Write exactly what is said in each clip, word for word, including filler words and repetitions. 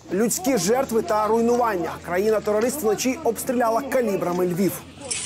Людські жертви та руйнування. Країна-терорист вночі обстріляла калібрами Львів.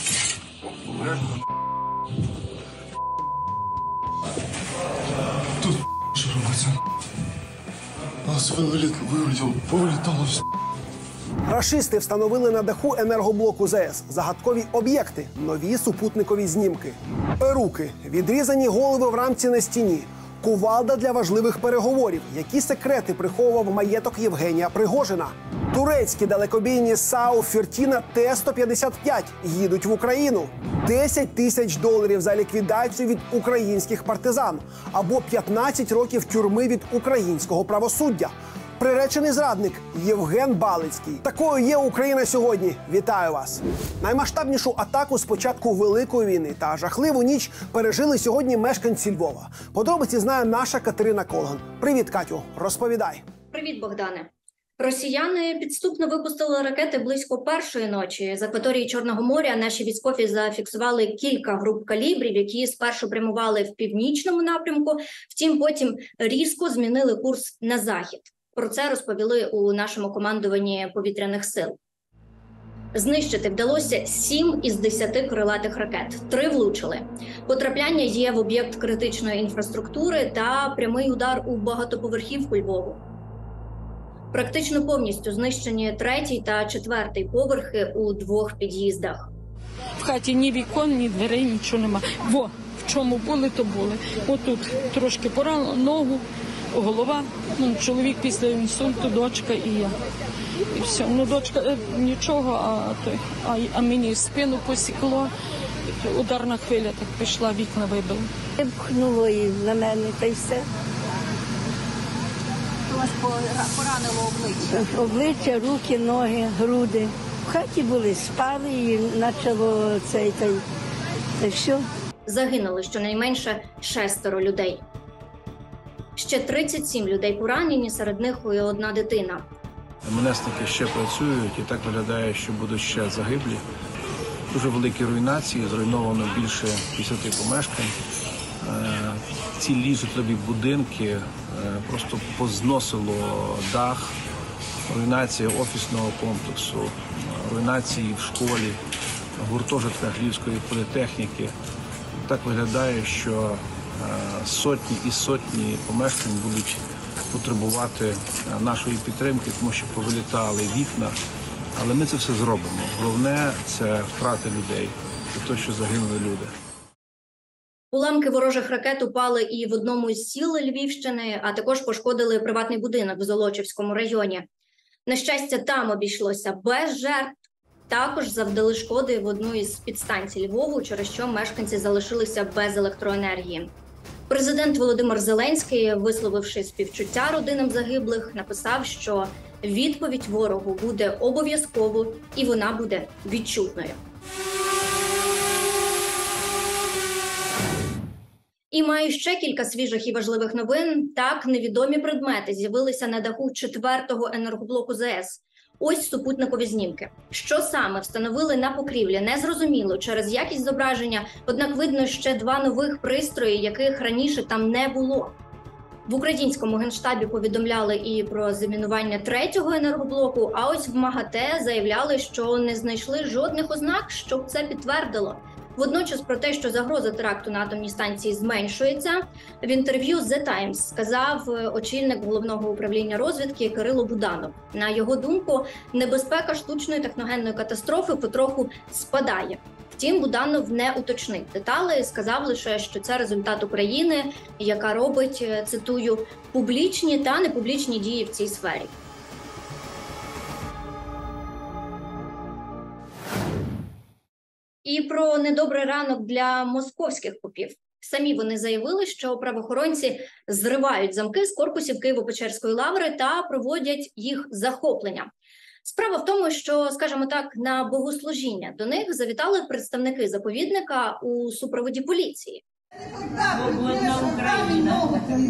Тут що робиться? Нас вилетіло, повилітало все. Рашисти встановили на даху енергоблоку ЗАЕС загадкові об'єкти, нові супутникові знімки. Перуки, відрізані голови в рамці на стіні, кувалда для важливих переговорів. Які секрети приховував маєток Євгенія Пригожина? Турецькі далекобійні САУ «Фертіна Т сто п'ятдесят п'ять» їдуть в Україну. десять тисяч доларів за ліквідацію від українських партизан. Або п'ятнадцять років тюрми від українського правосуддя. Приречений зрадник Євген Балицький. Такою є Україна сьогодні. Вітаю вас! Наймасштабнішу атаку з початку Великої війни та жахливу ніч пережили сьогодні мешканці Львова. Подробиці знає наша Катерина Колган. Привіт, Катю, розповідай. Привіт, Богдане. Росіяни підступно випустили ракети близько першої ночі. З акваторії Чорного моря наші військові зафіксували кілька груп калібрів, які спершу прямували в північному напрямку, втім потім різко змінили курс на захід. Про це розповіли у нашому командуванні повітряних сил. Знищити вдалося сім із десяти крилатих ракет. Три влучили. Потрапляння є в об'єкт критичної інфраструктури та прямий удар у багатоповерхівку Львову. Практично повністю знищені третій та четвертий поверхи у двох під'їздах. В хаті ні вікон, ні дверей, нічого нема. Во, в чому були, то були. Отут трошки поранило, ногу, голова. Ну, чоловік після інсульту, дочка і я. І все. Ну, дочка е, нічого, а, той, а, а мені спину посікло. Ударна хвиля так пішла, вікна вибила. Пхнуло і на мене, та й все. Вас поранило обличчя? Обличчя, руки, ноги, груди. В хаті були, спали і почало цей, та й, та й все. Загинули щонайменше шестеро людей. Ще тридцять сім людей поранені, серед них і одна дитина. Менесники ще працюють і так виглядає, що будуть ще загиблі. Дуже великі руйнації, зруйновано більше п'ятдесят помешкань. Цілі житлові будинки просто позносило дах, руйнація офісного комплексу, руйнації в школі, в гуртожитках Львівської політехніки. Так виглядає, що сотні і сотні помешкань будуть потребувати нашої підтримки, тому що повилітали вікна. Але ми це все зробимо. Головне – це втрати людей, це те, що загинули люди. Уламки ворожих ракет упали і в одному із сіл Львівщини, а також пошкодили приватний будинок в Золочівському районі. На щастя, там обійшлося без жертв. Також завдали шкоди в одну із підстанцій Львову, через що мешканці залишилися без електроенергії. Президент Володимир Зеленський, висловивши співчуття родинам загиблих, написав, що відповідь ворогу буде обов'язково і вона буде відчутною. І маю ще кілька свіжих і важливих новин. Так, невідомі предмети з'явилися на даху четвертого енергоблоку ЗАЕС. Ось супутникові знімки. Що саме встановили на покрівлі, не зрозуміло через якість зображення, однак видно ще два нових пристрої, яких раніше там не було. В українському Генштабі повідомляли і про замінування третього енергоблоку, а ось в МАГАТЕ заявляли, що не знайшли жодних ознак, щоб це підтвердило. Водночас про те, що загроза теракту на атомній станції зменшується, в інтерв'ю The Times сказав очільник головного управління розвідки Кирило Буданов. На його думку, небезпека штучної техногенної катастрофи потроху спадає. Втім, Буданов не уточнив деталі, сказав лише, що це результат України, яка робить, цитую, публічні та непублічні дії в цій сфері. І про недобрий ранок для московських попів. Самі вони заявили, що правоохоронці зривають замки з корпусів Києво-Печерської лаври та проводять їх захоплення. Справа в тому, що, скажімо так, на богослужіння до них завітали представники заповідника у супроводі поліції. Свободна Україна.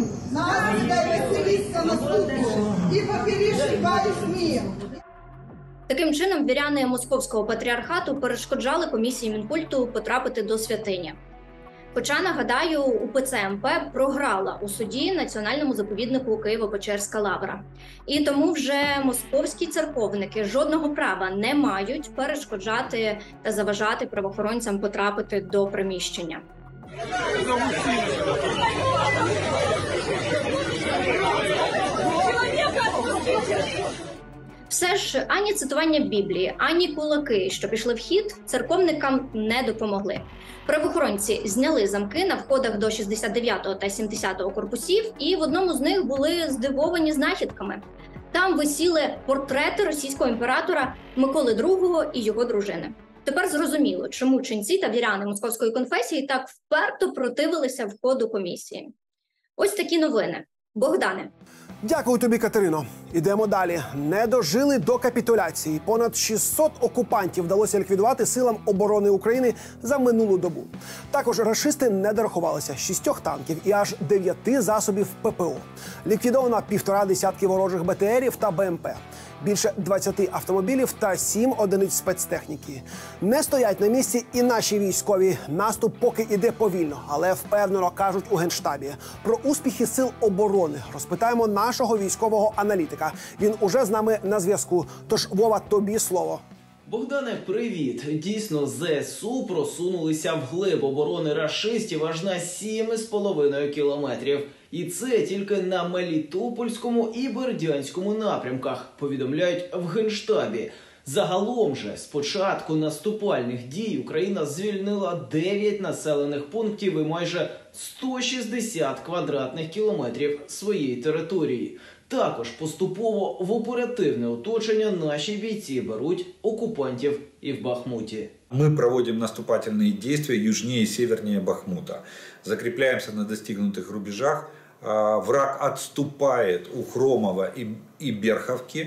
Таким чином, віряни Московського патріархату перешкоджали комісії Мінкульту потрапити до святині. Хоча, нагадаю, УПЦ МП програла у суді Національному заповіднику Києво-Печерська Лавра. І тому вже московські церковники жодного права не мають перешкоджати та заважати правоохоронцям потрапити до приміщення. Все ж ані цитування Біблії, ані кулаки, що пішли в хід, церковникам не допомогли. Правоохоронці зняли замки на входах до шістдесят дев'ятого та сімдесятого корпусів, і в одному з них були здивовані знахідками. Там висіли портрети російського імператора Миколи другого і його дружини. Тепер зрозуміло, чому ченці та віряни московської конфесії так вперто противилися входу комісії. Ось такі новини. Богдане. Дякую тобі, Катерино. Ідемо далі. Не дожили до капітуляції. Понад шістсот окупантів вдалося ліквідувати силам оборони України за минулу добу. Також рашисти не дорахувалися шістьох танків і аж дев'яти засобів ППО. Ліквідовано півтора десятки ворожих БТРів та БМП. Більше двадцяти автомобілів та сім одиниць спецтехніки. Не стоять на місці і наші військові. Наступ поки іде повільно, але впевнено кажуть у Генштабі. Про успіхи сил оборони розпитаємо нашого військового аналітика. Він уже з нами на зв'язку. Тож, Вова, тобі слово. Богдане, привіт! Дійсно, ЗСУ просунулися вглиб оборони рашистів аж на сім з половиною кілометрів. І це тільки на Мелітопольському і Бердянському напрямках, повідомляють в Генштабі. Загалом же, з початку наступальних дій Україна звільнила дев'ять населених пунктів і майже сто шістдесят квадратних кілометрів своєї території. Також поступово в оперативне оточення наші бійці беруть окупантів і в Бахмуті. Мы проводим наступательные действия южнее и севернее Бахмута. Закрепляемся на достигнутых рубежах. Враг отступает у Хромова и Берховки.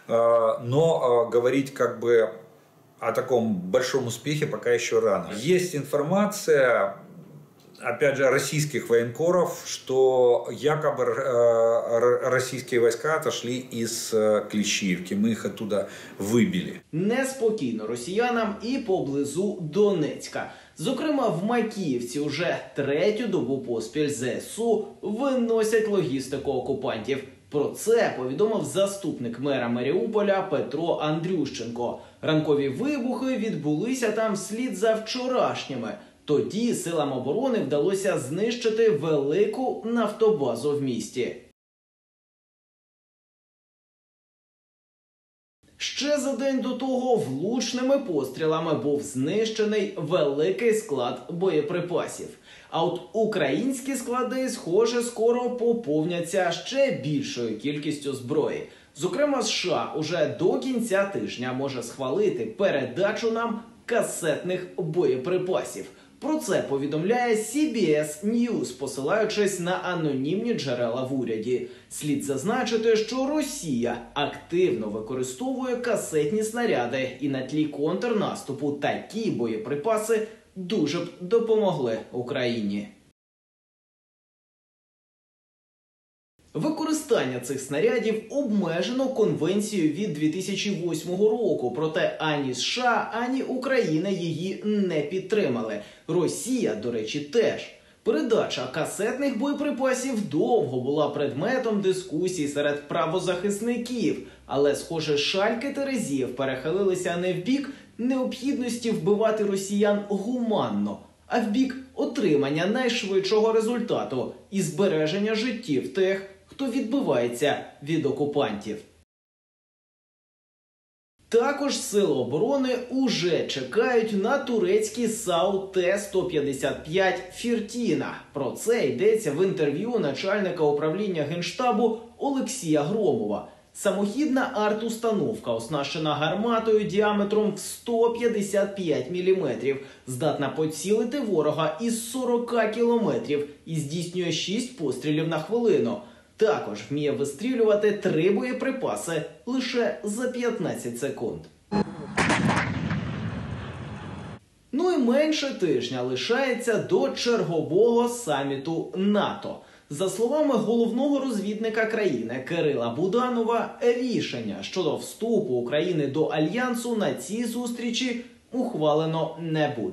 Но говорить как бы о таком большом успехе пока еще рано. Есть информация, опять же, российских военкоров, что якобы российские войска отошли из Клещиевки. Мы их оттуда выбили. Неспокійно росіянам і поблизу Донецька. Зокрема, в Макіївці уже третю добу поспіль ЗСУ виносять логістику окупантів. Про це повідомив заступник мера Маріуполя Петро Андрющенко. Ранкові вибухи відбулися там вслід за вчорашніми. Тоді силам оборони вдалося знищити велику нафтобазу в місті. Ще за день до того влучними пострілами був знищений великий склад боєприпасів. А от українські склади, схоже, скоро поповняться ще більшою кількістю зброї. Зокрема, США уже до кінця тижня може схвалити передачу нам касетних боєприпасів. Про це повідомляє Сі Бі Ес News, посилаючись на анонімні джерела в уряді. Слід зазначити, що Росія активно використовує касетні снаряди, і на тлі контрнаступу такі боєприпаси дуже б допомогли Україні. Використання цих снарядів обмежено Конвенцією від дві тисячі восьмого року, проте ані США, ані Україна її не підтримали. Росія, до речі, теж. Передача касетних боєприпасів довго була предметом дискусій серед правозахисників, але, схоже, шальки терезів перехилилися не в бік необхідності вбивати росіян гуманно, а в бік отримання найшвидшого результату і збереження життів тих, хто відбивається від окупантів. Також сили оборони уже чекають на турецький САУ Т сто п'ятдесят п'ять «Фіртіна». Про це йдеться в інтерв'ю начальника управління Генштабу Олексія Громова. Самохідна арт-установка, оснащена гарматою діаметром в сто п'ятдесят п'ять міліметрів, здатна поцілити ворога із сорока кілометрів і здійснює шість пострілів на хвилину. Також вміє вистрілювати три боєприпаси лише за п'ятнадцять секунд. Ну і менше тижня лишається до чергового саміту НАТО. За словами головного розвідника країни Кирила Буданова, рішення щодо вступу України до Альянсу на цій зустрічі ухвалено не буде.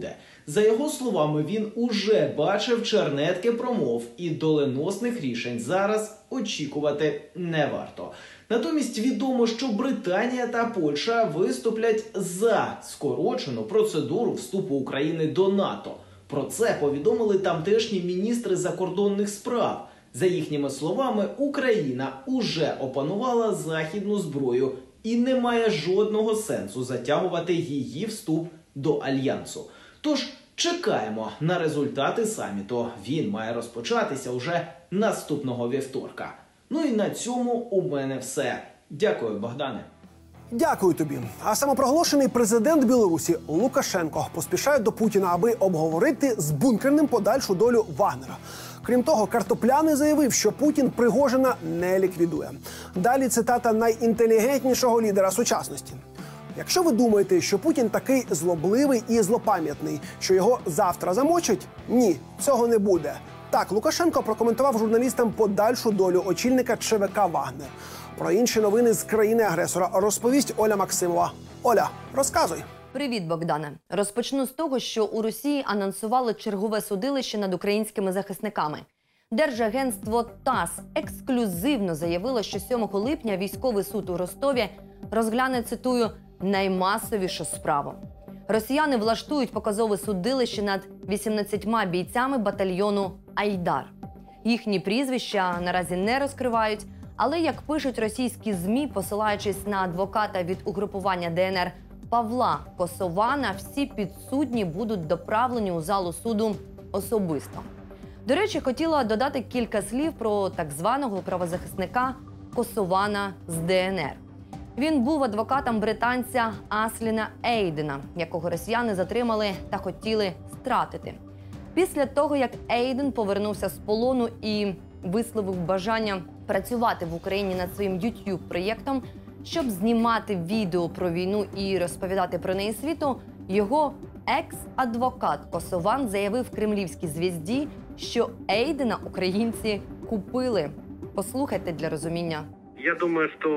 За його словами, він уже бачив чернетки промов і доленосних рішень зараз очікувати не варто. Натомість відомо, що Британія та Польща виступлять за скорочену процедуру вступу України до НАТО. Про це повідомили тамтешні міністри закордонних справ. За їхніми словами, Україна уже опанувала західну зброю і не має жодного сенсу затягувати її вступ до Альянсу. Тож чекаємо на результати саміту. Він має розпочатися уже наступного вівторка. Ну і на цьому у мене все. Дякую, Богдане. Дякую тобі. А самопроголошений президент Білорусі Лукашенко поспішає до Путіна, аби обговорити з бункерним подальшу долю Вагнера. Крім того, Картопляний заявив, що Путін Пригожина не ліквідує. Далі цитата найінтелігентнішого лідера сучасності. Якщо ви думаєте, що Путін такий злобливий і злопам'ятний, що його завтра замочать, ні, цього не буде. Так, Лукашенко прокоментував журналістам подальшу долю очільника ЧВК «Вагнер». Про інші новини з країни-агресора розповість Оля Максимова. Оля, розказуй. Привіт, Богдане. Розпочну з того, що у Росії анонсували чергове судилище над українськими захисниками. Держагентство ТАСС ексклюзивно заявило, що сьомого липня військовий суд у Ростові розгляне, цитую, наймасовішу справу. Росіяни влаштують показове судилище над вісімнадцятьма бійцями батальйону «Айдар». Їхні прізвища наразі не розкривають, але, як пишуть російські ЗМІ, посилаючись на адвоката від угрупування ДНР Павла Косована, всі підсудні будуть доправлені у залу суду особисто. До речі, хотіла додати кілька слів про так званого правозахисника Косована з ДНР. Він був адвокатом британця Асліна Ейдена, якого росіяни затримали та хотіли стратити. Після того, як Ейден повернувся з полону і висловив бажання працювати в Україні над своїм ютуб-проєктом, щоб знімати відео про війну і розповідати про неї світу, його екс-адвокат Косован заявив кремлівській «Звізді», що Ейдена українці купили. Послухайте для розуміння. Я думаю, что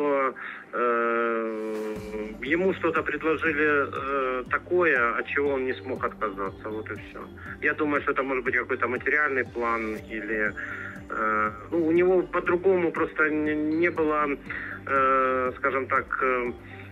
э, ему что-то предложили э, такое, от чего он не смог отказаться. Вот и все. Я думаю, что это может быть какой-то материальный план или э, ну, у него по-другому просто не, не было, э, скажем так, э,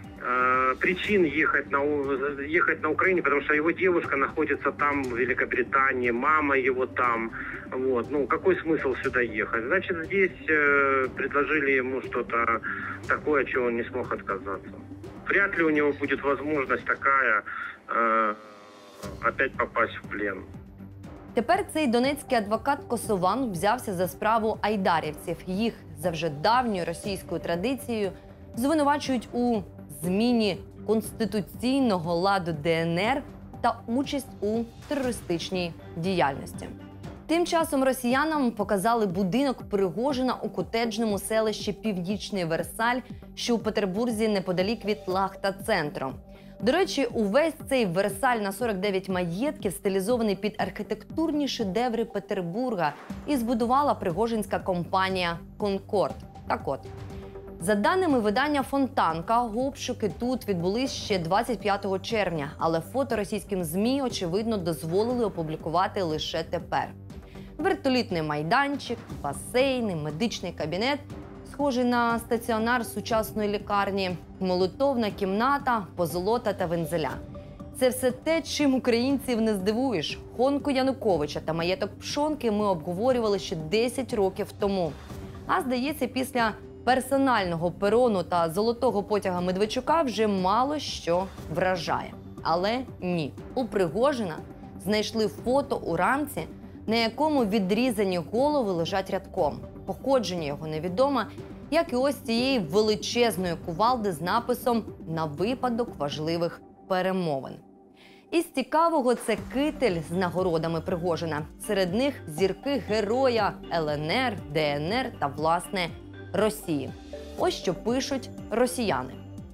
причин ехать на, ехать на Украину, потому что его девушка находится там, в Великобритании, мама его там. Вот. Ну, какой смысл сюда ехать? Значит, здесь э, предложили ему что-то такое, от чего он не смог отказаться. Вряд ли у него будет возможность такая э, опять попасть в плен. Тепер цей донецький адвокат Косован взявся за справу айдарівців. Їх за вже давньою російською традицією звинувачують у зміні конституційного ладу ДНР та участь у терористичній діяльності. Тим часом росіянам показали будинок Пригожина у котеджному селищі Північний Версаль, що у Петербурзі неподалік від Лахта-центру. До речі, увесь цей Версаль на сорок дев'ять маєтків стилізований під архітектурні шедеври Петербурга і збудувала пригожинська компанія «Конкорд». Так от, за даними видання «Фонтанка», обшуки тут відбулись ще двадцять п'ятого червня, але фото російським ЗМІ, очевидно, дозволили опублікувати лише тепер. Вертолітний майданчик, басейни, медичний кабінет, схожий на стаціонар сучасної лікарні, молитовна кімната, позолота та вензеля. Це все те, чим українців не здивуєш. Гонку Януковича та маєток Пшонки ми обговорювали ще десять років тому. А, здається, після персонального перону та золотого потяга Медведчука вже мало що вражає. Але ні. У Пригожина знайшли фото у рамці, на якому відрізані голови лежать рядком. Походження його невідоме, як і ось цієї величезної кувалди з написом «На випадок важливих перемовин». Із цікавого – це китель з нагородами Пригожина. Серед них зірки героя Л Н Р, Д Н Р та, власне, Росії. Ось що пишуть росіяни.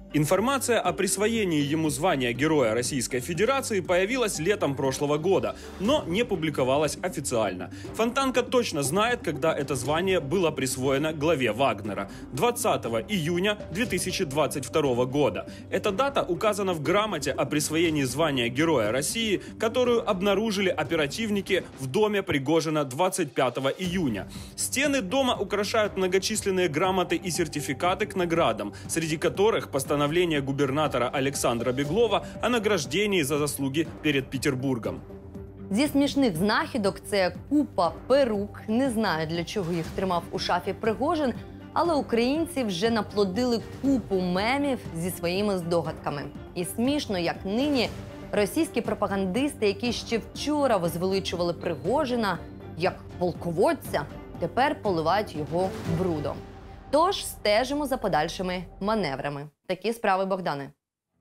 Информация о присвоении ему звания Героя Российской Федерации появилась летом прошлого года, но не публиковалась официально. Фонтанка точно знает, когда это звание было присвоено главе Вагнера – двадцатого июня две тысячи двадцать второго года. Эта дата указана в грамоте о присвоении звания Героя России, которую обнаружили оперативники в доме Пригожина двадцать пятого июня. Стены дома украшают многочисленные грамоты и сертификаты к наградам, среди которых постановление Постановление губернатора Олександра Беглова о награждении за заслуги перед Петербургом. Зі смішних знахідок це купа перук. Не знаю, для чого їх тримав у шафі Пригожин, але українці вже наплодили купу мемів зі своїми здогадками. І смішно, як нині російські пропагандисти, які ще вчора возвеличували Пригожина як полководця, тепер поливають його брудом. Тож стежимо за подальшими маневрами. Такі справи, Богдане.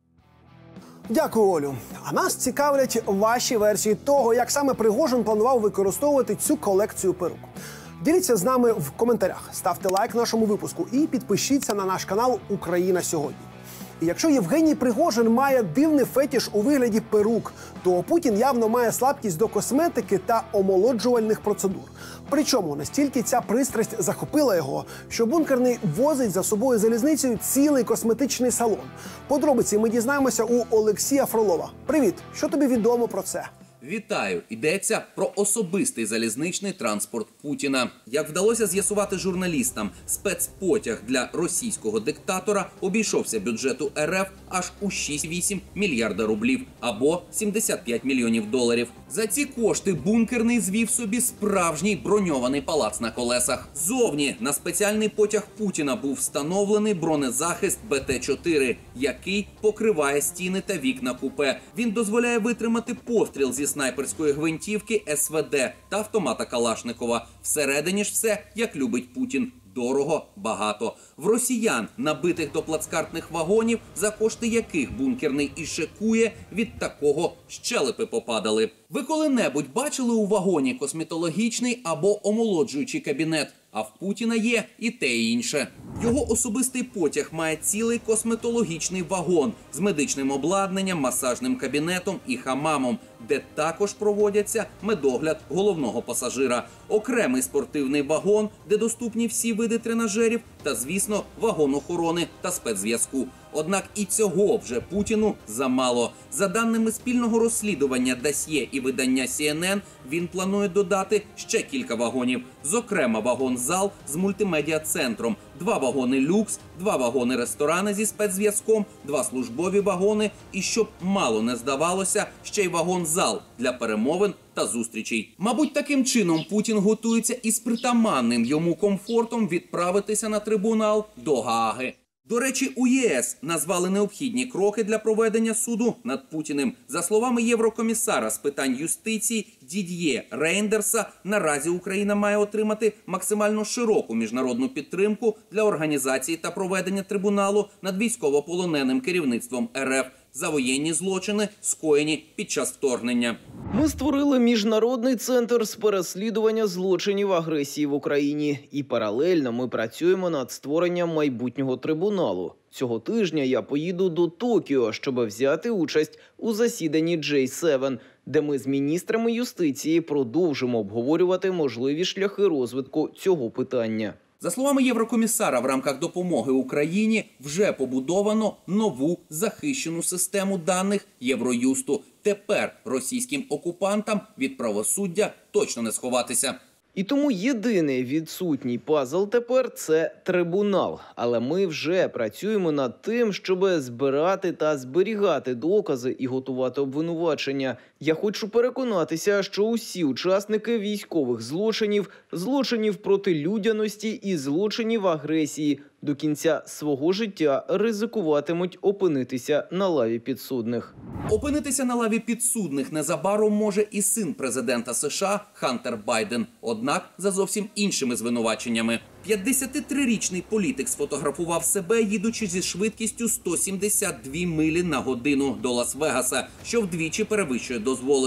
Дякую, Олю. А нас цікавлять ваші версії того, як саме Пригожин планував використовувати цю колекцію перук. Діліться з нами в коментарях, ставте лайк нашому випуску і підпишіться на наш канал «Україна сьогодні». І якщо Євгеній Пригожин має дивний фетіш у вигляді перук, то Путін явно має слабкість до косметики та омолоджувальних процедур. Причому настільки ця пристрасть захопила його, що бункерний возить за собою залізницею цілий косметичний салон. Подробиці ми дізнаємося у Олексія Фролова. Привіт! Що тобі відомо про це? Вітаю! Йдеться про особистий залізничний транспорт Путіна. Як вдалося з'ясувати журналістам, спецпотяг для російського диктатора обійшовся бюджету РФ аж у шість-вісім мільярда рублів, або сімдесят п'ять мільйонів доларів. За ці кошти бункерний звів собі справжній броньований палац на колесах. Зовні на спеціальний потяг Путіна був встановлений бронезахист Б Т чотири, який покриває стіни та вікна купе. Він дозволяє витримати постріл зі снайперської гвинтівки С В Д та автомата Калашникова. Всередині ж все, як любить Путін. Дорого, багато. В росіян, набитих до плацкартних вагонів, за кошти яких бункерний і шикує, від такого щелепи попадали. Ви коли-небудь бачили у вагоні косметологічний або омолоджуючий кабінет? А в Путіна є і те, і інше. Його особистий потяг має цілий косметологічний вагон з медичним обладнанням, масажним кабінетом і хамамом, де також проводяться медогляд головного пасажира. Окремий спортивний вагон, де доступні всі види тренажерів та, звісно, вагон охорони та спецзв'язку. Однак і цього вже Путіну замало. За даними спільного розслідування «Досьє» і видання Сі Ен Ен, він планує додати ще кілька вагонів. Зокрема, вагон-зал з мультимедіа-центром, два вагони люкс, два вагони-ресторани зі спецзв'язком, два службові вагони і, щоб мало не здавалося, ще й вагон-зал для перемовин та зустрічей. Мабуть, таким чином Путін готується із притаманним йому комфортом відправитися на трибунал до Гааги. До речі, у Є Ес назвали необхідні кроки для проведення суду над Путіним. За словами єврокомісара з питань юстиції Дід'є Рейндерса, наразі Україна має отримати максимально широку міжнародну підтримку для організації та проведення трибуналу над військовополоненим керівництвом Ер Еф за воєнні злочини, скоєні під час вторгнення. Ми створили міжнародний центр з переслідування злочинів агресії в Україні. І паралельно ми працюємо над створенням майбутнього трибуналу. Цього тижня я поїду до Токіо, щоб взяти участь у засіданні Джей севен, де ми з міністрами юстиції продовжимо обговорювати можливі шляхи розвитку цього питання. За словами єврокомісара, в рамках допомоги Україні вже побудовано нову захищену систему даних Євроюсту. Тепер російським окупантам від правосуддя точно не сховатися. І тому єдиний відсутній пазл тепер – це трибунал. Але ми вже працюємо над тим, щоб збирати та зберігати докази і готувати обвинувачення. Я хочу переконатися, що усі учасники військових злочинів, злочинів проти людяності і злочинів агресії до кінця свого життя ризикуватимуть опинитися на лаві підсудних. Опинитися на лаві підсудних незабаром може і син президента США Хантер Байден, однак за зовсім іншими звинуваченнями. п'ятдесятитрирічний політик сфотографував себе, їдучи зі швидкістю сто сімдесят дві милі на годину до Лас-Вегаса, що вдвічі перевищує дозволену.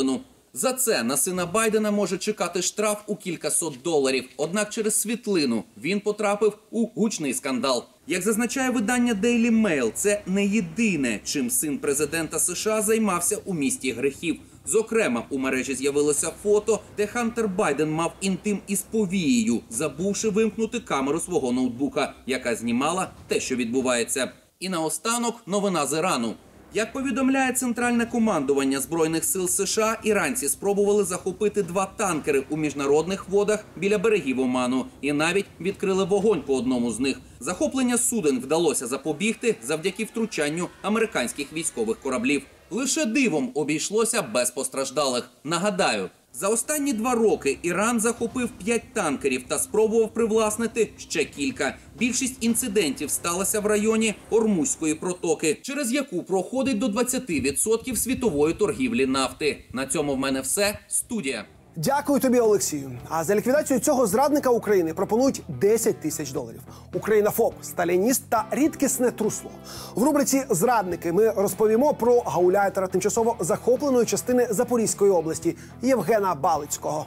За це на сина Байдена може чекати штраф у кількасот доларів. Однак через світлину він потрапив у гучний скандал. Як зазначає видання Daily Mail, це не єдине, чим син президента США займався у місті гріхів. Зокрема, у мережі з'явилося фото, де Хантер Байден мав інтим із повією, забувши вимкнути камеру свого ноутбука, яка знімала те, що відбувається. І наостанок новина з Ірану. Як повідомляє Центральне командування Збройних сил США, іранці спробували захопити два танкери у міжнародних водах біля берегів Оману і навіть відкрили вогонь по одному з них. Захоплення суден вдалося запобігти завдяки втручанню американських військових кораблів. Лише дивом обійшлося без постраждалих. Нагадаю, за останні два роки Іран захопив п'ять танкерів та спробував привласнити ще кілька. Більшість інцидентів сталося в районі Ормузької протоки, через яку проходить до двадцяти відсотків світової торгівлі нафти. На цьому в мене все. Студія. Дякую тобі, Олексію. А за ліквідацію цього зрадника України пропонують десять тисяч доларів. Українофоб, сталініст та рідкісне трусло. В рубриці «Зрадники» ми розповімо про гауляйтера тимчасово захопленої частини Запорізької області Євгена Балицького.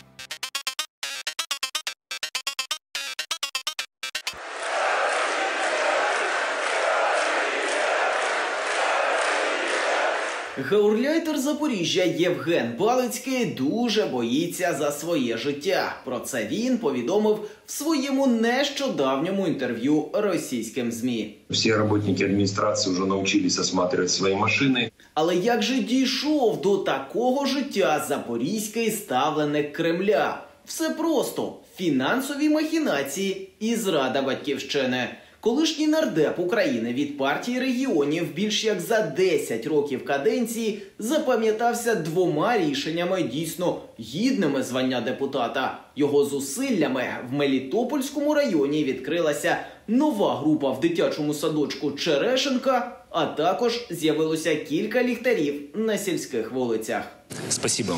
Гауляйтер Запоріжжя Євген Балицький дуже боїться за своє життя. Про це він повідомив в своєму нещодавньому інтерв'ю російським ЗМІ. Всі працівники адміністрації вже навчилися осматривати свої машини. Але як же дійшов до такого життя запорізький ставленик Кремля? Все просто – фінансові махінації і зрада батьківщини. Колишній нардеп України від партії регіонів більш як за десять років каденції запам'ятався двома рішеннями дійсно гідними звання депутата. Його зусиллями в Мелітопольському районі відкрилася нова група в дитячому садочку Черешенка, а також з'явилося кілька ліхтарів на сільських вулицях. Спасибо.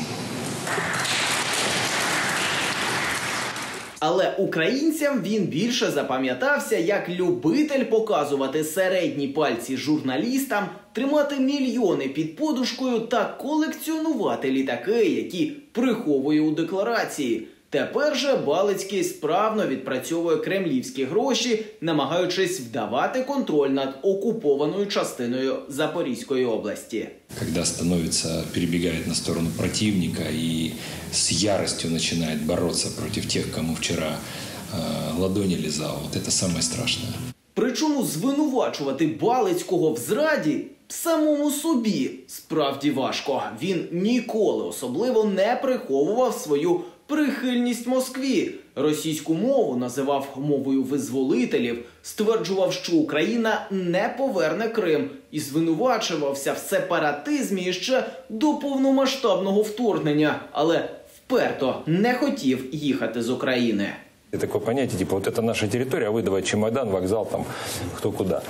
Але українцям він більше запам'ятався як любитель показувати середні пальці журналістам, тримати мільйони під подушкою та колекціонувати літаки, які приховує у декларації. Тепер же Балицький справно відпрацьовує кремлівські гроші, намагаючись вдавати контроль над окупованою частиною Запорізької області. Когда становится, перебегает на сторону противника и с яростью начинает бороться против тех, кому вчера э, ладони лизал, вот это самое страшное. Причому звинувачувати Балицького в зраді самому собі справді важко. Він ніколи особливо не приховував свою прихильність Москві. Російську мову називав мовою визволителів, стверджував, що Україна не поверне Крим і звинувачувався в сепаратизмі ще до повномасштабного вторгнення, але вперто не хотів їхати з України. Такое понятие, типа, вот это наша территория, а вы давай чемодан, вокзал, там, кто куда.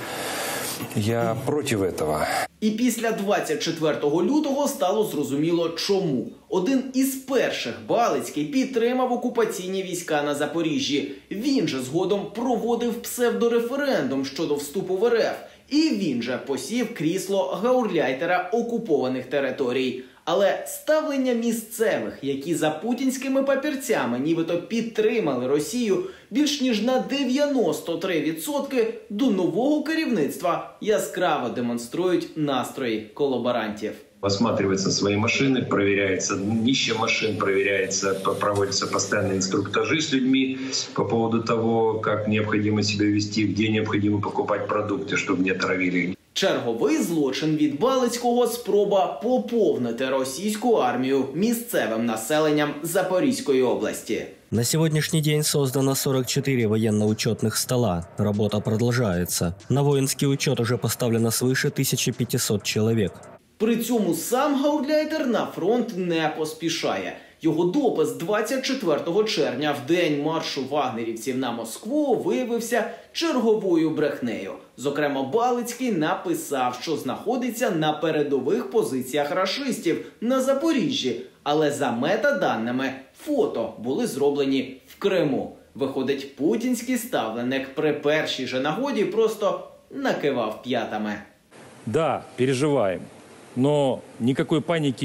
Я проти этого. І після двадцять четвертого лютого стало зрозуміло чому. Один із перших Балицький підтримав окупаційні війська на Запоріжжі. Він же згодом проводив псевдореферендум щодо вступу в РФ. І він же посів крісло гауляйтера окупованих територій. Але ставлення місцевих, які за путінськими папірцями нібито підтримали Росію, більш ніж на дев'яносто три відсотки до нового керівництва яскраво демонструють настрої колаборантів. Осматриваются свои машины, проверяется днище машин, проверяется, проводятся постоянные инструктажи с людьми по поводу того, как необходимо себя вести, где необходимо покупать продукты, чтобы не отравили. Черговий злочин від Балицького – спроба поповнити російську армію місцевим населенням Запорізької області. На сегодняшний день создано сорок четыре военно-учетных стола. Работа продолжается. На воинский учет уже поставлено свыше тысячи пятисот человек. При цьому сам гауляйтер на фронт не поспішає. Його допис двадцять четвертого червня, в день маршу вагнерівців на Москву, виявився черговою брехнею. Зокрема, Балицький написав, що знаходиться на передових позиціях рашистів на Запоріжжі. Але за метаданими, фото були зроблені в Криму. Виходить, путінський ставленик при першій же нагоді просто накивав п'ятами. Да, переживаем, но никакой паники нет.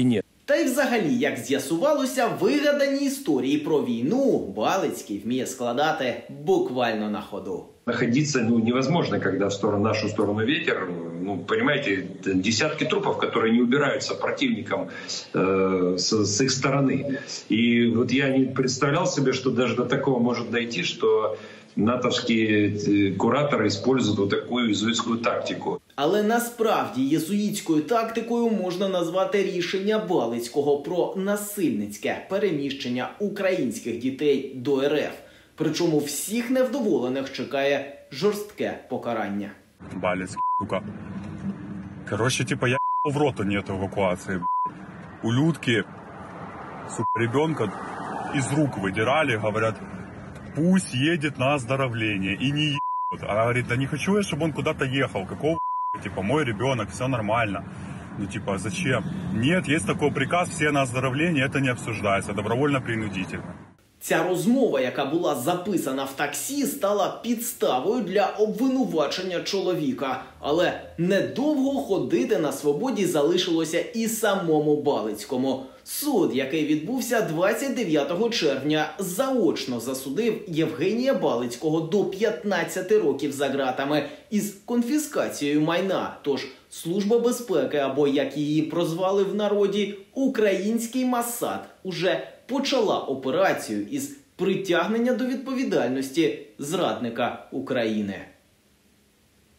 Та й взагалі, як з'ясувалося, вигадані історії про війну Балицький вміє складати буквально на ходу. Находиться ну, невозможно, когда в сторону, нашу сторону ветер. Ну, понимаете, десятки трупов, которые не убираются противником э, с, с их стороны. И вот я не представлял себе, что даже до такого может дойти, что натовські куратори используют вот таку єзуїтську тактику. Але насправді єзуїтською тактикою можна назвати рішення Балицького про насильницьке переміщення українських дітей до ер еф. Причому всіх невдоволених чекає жорстке покарання. Балицький, сука. Короче, типа, я в роту нет эвакуации. Ублюдки, сука, ребенка из рук выдирали, говорят, пусть едет на оздоровление и не ебет. Она говорит, да не хочу я, чтобы он куда-то ехал. Какого типа, мой ребенок, все нормально. Ну, типа, зачем? Нет, есть такой приказ, все на оздоровление, это не обсуждается, добровольно-принудительно. Ця розмова, яка була записана в таксі, стала підставою для обвинувачення чоловіка. Але недовго ходити на свободі залишилося і самому Балицькому. Суд, який відбувся двадцять дев'ятого червня, заочно засудив Євгенія Балицького до п'ятнадцяти років за ґратами із конфіскацією майна. Тож Служба безпеки, або як її прозвали в народі, український Моссад, уже почала операцію із притягнення до відповідальності зрадника України.